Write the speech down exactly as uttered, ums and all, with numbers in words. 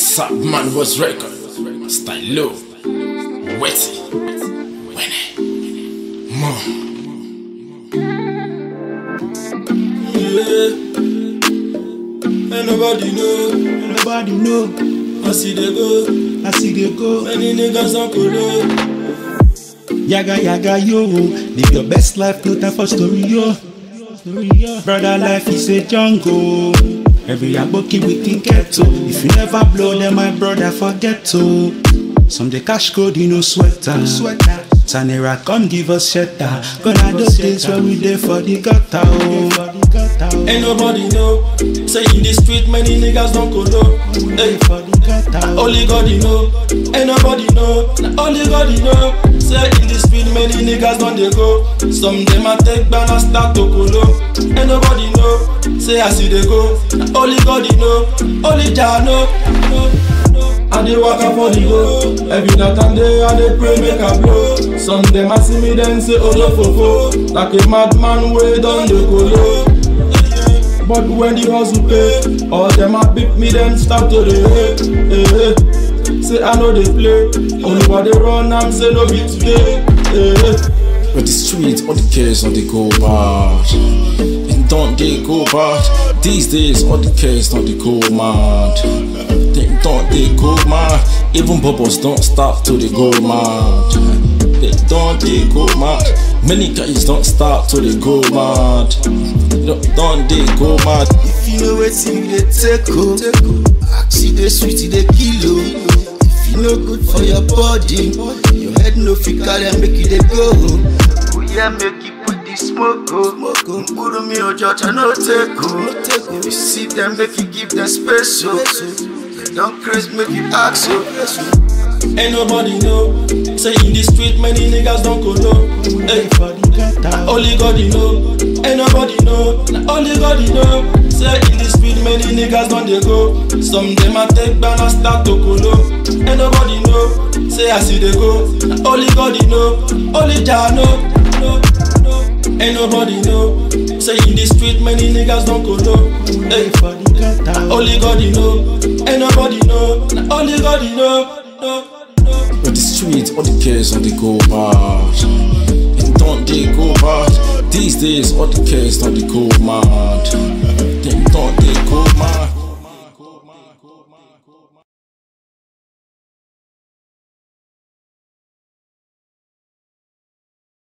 Sap man was record. Style low. Wetty. Winnie. Mo. Yeah. Ain't nobody know. Ain't nobody know. I see they go. I see they go. Many niggas on colo. Yaga yaga yo. Live your best life, no time for story yo. Story yo. Brother, life is a jungle. Every aboki we think ghetto. If you never blow, then my brother forget to. Some the cash code, you know sweater. Sweater. Tanera come give us shelter. Gonna those days where we there for the gutter. Oh. Ain't nobody know. Say in the street many niggas don't colo. Hey, For the gutter. only God you know. Ain't nobody know. Nah, only God you know. Say in the street many niggas don't they go. Some them a take ban and start to colo. Ain't nobody know. Say I see they go. Nah, only God you know. Only Jah know. And they walk up for the go. Every night and day and they pray make a blow. Some them a see me then say oh no fofo. Like a madman way down the colo. But when the hustle pay, all them a beat me then start to the hey, hey. Say I know they play. Only what they run and say no be today. Hey. But the streets, all the kids, all they go bad. And don't they go bad? These days, all the kids, don't they go mad. They don't they go mad. Even bubbles don't stop till they go mad. They don't they go mad. Many guys don't stop till they go mad. Don't, don't they go mad. If you know what you they take oh, see the sweet they kill oh. If you know good for your body, your head no fit carry and make it go. Oh yeah, make it put the smoke oh. Put me on judge and no take oh. If you see them, make you give them space oh. They don't crazy, make you ask oh. Ain't nobody know. Say in the street many niggas don't colo. Hey, only God you know. Ain't nobody know. Nah, only God you know. Say in the street many niggas don't they go. Some them a take ban and start to colo. Ain't nobody know. Say I see they go. Nah, only God you know. Only Jah know. No, no. Ain't nobody know. Say in the street many niggas don't colo. Hey, nah, only God you know. Ain't nobody know. Nah, only God you know. No, no. But the streets, all the kids, all they go bad. And don't they go bad? These days, all the kids, don't they go mad. They don't they go mad.